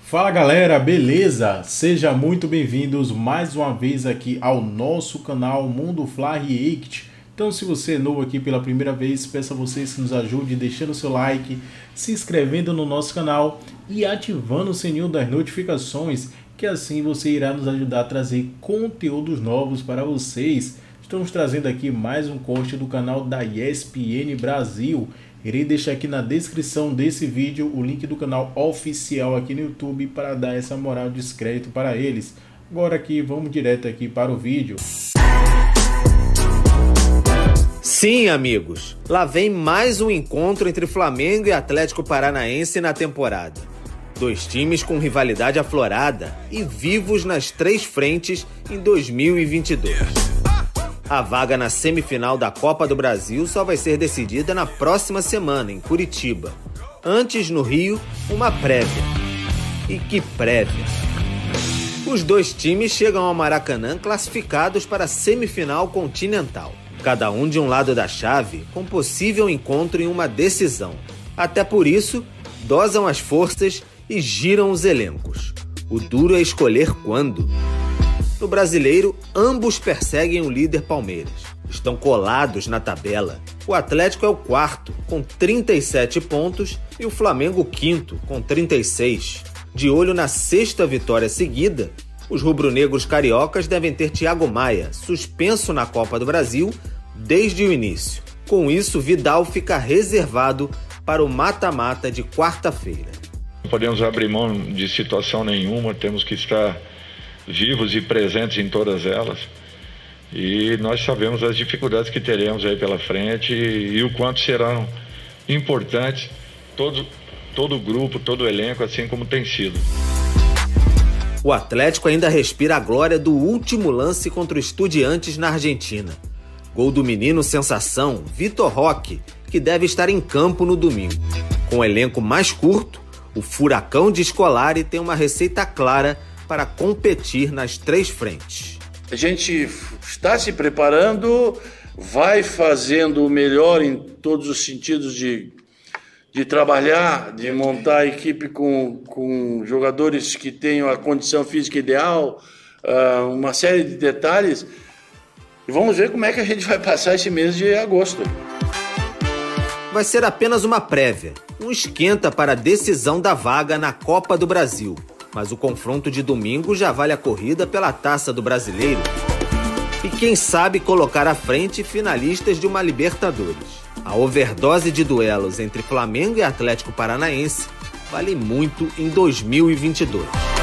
Fala galera, beleza? Sejam muito bem-vindos mais uma vez aqui ao nosso canal Mundo Fla React. Então, se você é novo aqui pela primeira vez, peço a vocês que nos ajudem deixando o seu like, se inscrevendo no nosso canal e ativando o sininho das notificações, que assim você irá nos ajudar a trazer conteúdos novos para vocês. Estamos trazendo aqui mais um corte do canal da ESPN Brasil. Irei deixar aqui na descrição desse vídeo o link do canal oficial aqui no YouTube para dar essa moral de crédito para eles. Agora aqui, vamos direto aqui para o vídeo. Sim, amigos, lá vem mais um encontro entre Flamengo e Atlético Paranaense na temporada. Dois times com rivalidade aflorada e vivos nas três frentes em 2022. A vaga na semifinal da Copa do Brasil só vai ser decidida na próxima semana, em Curitiba. Antes, no Rio, uma prévia. E que prévia! Os dois times chegam ao Maracanã classificados para a semifinal continental. Cada um de um lado da chave, com possível encontro em uma decisão. Até por isso, dosam as forças e giram os elencos. O duro é escolher quando. No Brasileiro, ambos perseguem o líder Palmeiras. Estão colados na tabela. O Atlético é o quarto, com 37 pontos, e o Flamengo o quinto, com 36. De olho na sexta vitória seguida, os rubro-negros cariocas devem ter Thiago Maia, suspenso na Copa do Brasil desde o início. Com isso, Vidal fica reservado para o mata-mata de quarta-feira. Não podemos abrir mão de situação nenhuma, temos que estar vivos e presentes em todas elas, e nós sabemos as dificuldades que teremos aí pela frente e o quanto serão importantes todo o grupo, todo o elenco, assim como tem sido. O Atlético ainda respira a glória do último lance contra o Estudiantes na Argentina. Gol do menino sensação, Vitor Roque, que deve estar em campo no domingo. Com o elenco mais curto, o Furacão de Scolari tem uma receita clara para competir nas três frentes. A gente está se preparando, vai fazendo o melhor em todos os sentidos de trabalhar, de montar a equipe com jogadores que tenham a condição física ideal, uma série de detalhes. E vamos ver como é que a gente vai passar esse mês de agosto. Vai ser apenas uma prévia, um esquenta para a decisão da vaga na Copa do Brasil. Mas o confronto de domingo já vale a corrida pela Taça do Brasileiro. E quem sabe colocar à frente finalistas de uma Libertadores. A overdose de duelos entre Flamengo e Atlético Paranaense vale muito em 2022.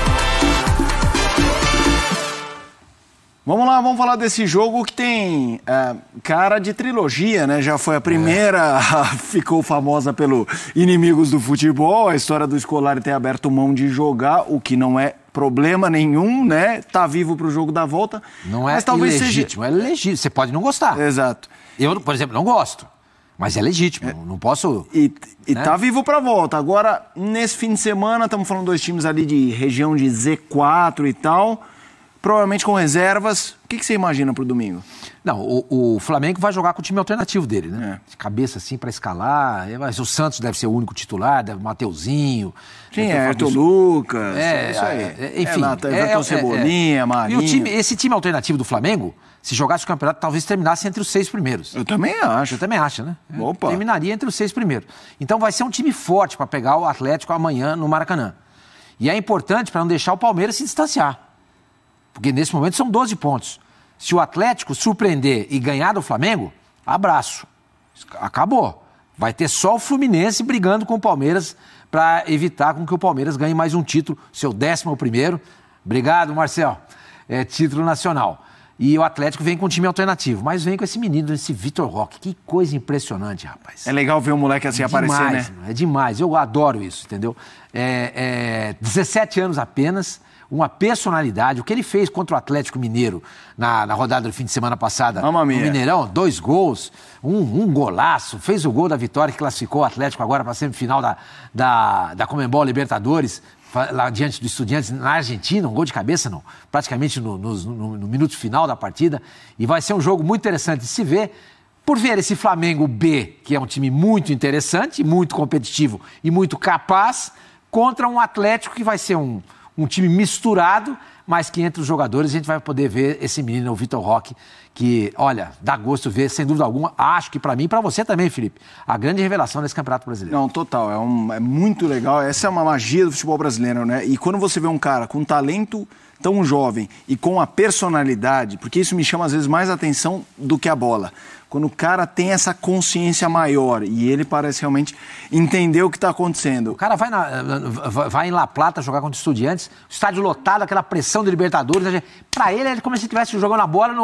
Vamos lá, vamos falar desse jogo que tem cara de trilogia, né? Já foi a primeira, ficou famosa pelo Inimigos do Futebol, a história do Scolari ter aberto mão de jogar, o que não é problema nenhum, né? Tá vivo pro jogo da volta. Não é mas talvez ilegítimo, é legítimo. Você pode não gostar. Exato. Eu, por exemplo, não gosto, mas é legítimo, não posso... E né? tá vivo pra volta. Agora, nesse fim de semana, estamos falando dois times ali de região de Z4 e tal... Provavelmente com reservas. O que você imagina pro domingo? Não, o Flamengo vai jogar com o time alternativo dele, né? De cabeça assim para escalar. Mas o Santos deve ser o único titular, Mateuzinho. Sim, Arthur Lucas. Isso aí. Enfim. Cebolinha, Marinho. E esse time alternativo do Flamengo, se jogasse o campeonato, talvez terminasse entre os 6 primeiros. Eu também acho. Você também acha, né? Opa. Terminaria entre os 6 primeiros. Então vai ser um time forte para pegar o Atlético amanhã no Maracanã. E é importante para não deixar o Palmeiras se distanciar. Porque nesse momento são 12 pontos. Se o Atlético surpreender e ganhar do Flamengo, abraço. Acabou. Vai ter só o Fluminense brigando com o Palmeiras para evitar com que o Palmeiras ganhe mais um título, seu 11º. Obrigado, Marcel. Título nacional. E o Atlético vem com um time alternativo, mas vem com esse menino, esse Vitor Roque. Que coisa impressionante, rapaz. É legal ver um moleque assim aparecer, né? É demais, eu adoro isso, entendeu? 17 anos apenas, uma personalidade. O que ele fez contra o Atlético Mineiro na rodada do fim de semana passada no Mineirão, 2 gols, um golaço, fez o gol da vitória que classificou o Atlético agora para a semifinal da Conmebol Libertadores, lá diante do Estudiantes na Argentina, um gol de cabeça, não, praticamente no minuto final da partida. E vai ser um jogo muito interessante de se ver, por ver esse Flamengo B, que é um time muito interessante, muito competitivo e muito capaz, contra um Atlético que vai ser um time misturado, mas que entre os jogadores a gente vai poder ver esse menino, o Vitor Roque, que, olha, dá gosto ver, sem dúvida alguma. Acho que para mim e para você também, Felipe, a grande revelação desse Campeonato Brasileiro. Não, total, é muito legal. Essa é uma magia do futebol brasileiro, né? E quando você vê um cara com talento tão jovem e com a personalidade, porque isso me chama às vezes mais atenção do que a bola. Quando o cara tem essa consciência maior e ele parece realmente entender o que está acontecendo. O cara vai em La Plata jogar contra Estudiantes, estádio lotado, aquela pressão de Libertadores. Pra ele, é como se ele estivesse jogando a bola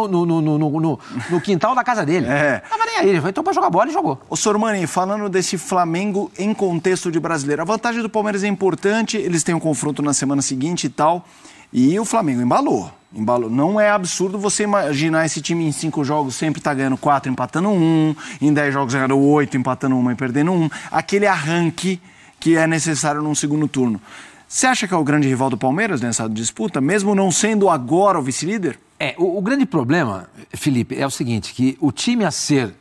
no quintal da casa dele. Não tava nem aí, ele foi então pra jogar bola e jogou. Ô Sormani, falando desse Flamengo em contexto de brasileiro, a vantagem do Palmeiras é importante, eles têm um confronto na semana seguinte e tal, e o Flamengo embalou. Não é absurdo você imaginar esse time em 5 jogos sempre tá ganhando 4, empatando 1, em 10 jogos ganhando 8, empatando 1 e perdendo 1. Aquele arranque que é necessário num segundo turno. Você acha que é o grande rival do Palmeiras nessa disputa, mesmo não sendo agora o vice-líder? O grande problema, Felipe, é o seguinte, que o time a ser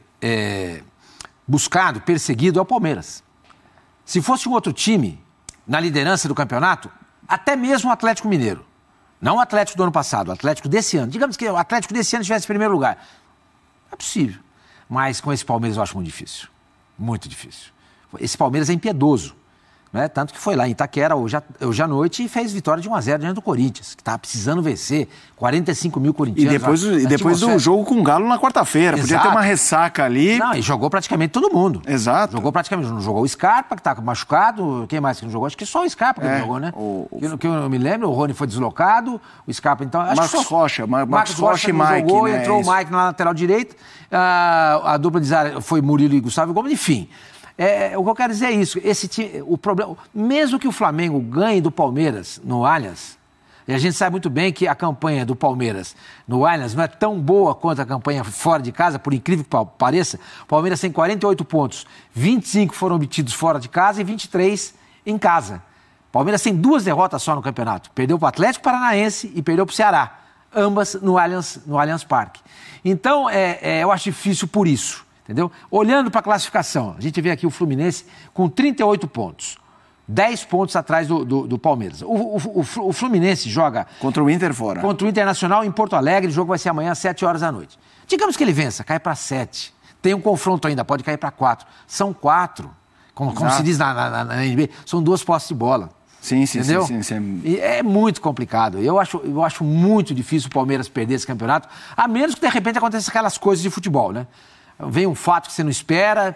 buscado, perseguido é o Palmeiras. Se fosse um outro time na liderança do campeonato, até mesmo o Atlético Mineiro, não o Atlético do ano passado, o Atlético desse ano. Digamos que o Atlético desse ano estivesse em primeiro lugar. É possível. Mas com esse Palmeiras eu acho muito difícil. Muito difícil. Esse Palmeiras é impiedoso. Né? Tanto que foi lá em Itaquera hoje à noite e fez vitória de 1-0 diante do Corinthians, que estava precisando vencer. 45 mil corintianos. E depois do jogo com o Galo na quarta-feira. Podia ter uma ressaca ali. Não, e jogou praticamente todo mundo. Exato. Jogou praticamente. Não jogou o Scarpa, que estava machucado. Quem mais que não jogou? Acho que só o Scarpa que não jogou, né? Que eu me lembro, o Rony foi deslocado. O Scarpa, então... Marcos Rocha e Mike. Jogou, né? Entrou o Mike na lateral direita. A dupla de zaga foi Murilo e Gustavo Gomes. Enfim... o que eu quero dizer é isso, esse time, o problema, mesmo que o Flamengo ganhe do Palmeiras no Allianz, e a gente sabe muito bem que a campanha do Palmeiras no Allianz não é tão boa quanto a campanha fora de casa, por incrível que pareça. O Palmeiras tem 48 pontos, 25 foram obtidos fora de casa e 23 em casa. O Palmeiras tem 2 derrotas só no campeonato, perdeu para o Atlético Paranaense e perdeu para o Ceará, ambas no Allianz Parque. Então, eu acho difícil por isso. Entendeu? Olhando para a classificação, a gente vê aqui o Fluminense com 38 pontos, 10 pontos atrás do Palmeiras. O Fluminense joga... Contra o Inter fora. Contra o Internacional em Porto Alegre, o jogo vai ser amanhã às 7 horas da noite. Digamos que ele vença, cai para 7. Tem um confronto ainda, pode cair para 4. São 4, como se diz na NBA, são 2 posses de bola. Sim. E é muito complicado. Eu acho muito difícil o Palmeiras perder esse campeonato, a menos que de repente aconteça aquelas coisas de futebol, né? Vem um fato que você não espera,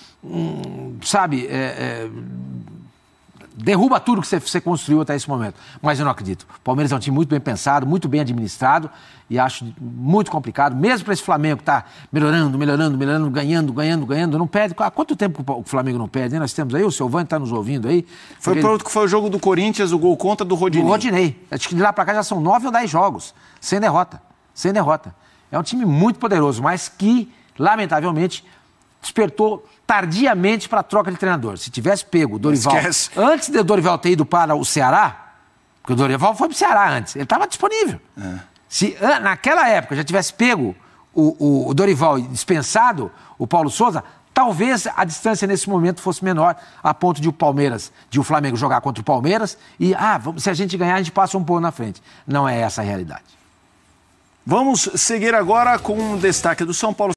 sabe, derruba tudo que você construiu até esse momento. Mas eu não acredito. O Palmeiras é um time muito bem pensado, muito bem administrado e acho muito complicado, mesmo para esse Flamengo que está melhorando, ganhando. Não perde. Há quanto tempo o Flamengo não perde? Nós temos aí, o Silvani está nos ouvindo aí. Foi o jogo do Corinthians, o gol contra do Rodinei. Do Rodinei. Acho que de lá para cá já são 9 ou 10 jogos, sem derrota. É um time muito poderoso, mas que... lamentavelmente, despertou tardiamente para a troca de treinador. Se tivesse pego o Dorival... Antes do Dorival ter ido para o Ceará, porque o Dorival foi para o Ceará antes, ele estava disponível. Se naquela época já tivesse pego o Dorival e dispensado o Paulo Souza, talvez a distância nesse momento fosse menor, a ponto de o Flamengo jogar contra o Palmeiras e, se a gente ganhar, a gente passa um pouco na frente. Não é essa a realidade. Vamos seguir agora com um destaque do São Paulo.